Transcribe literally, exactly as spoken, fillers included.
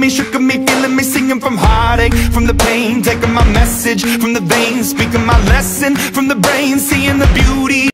me, shook me, feeling me, singing from heartache, from the pain, taking my message from the veins, speaking my lesson from the brain, seeing the beauty.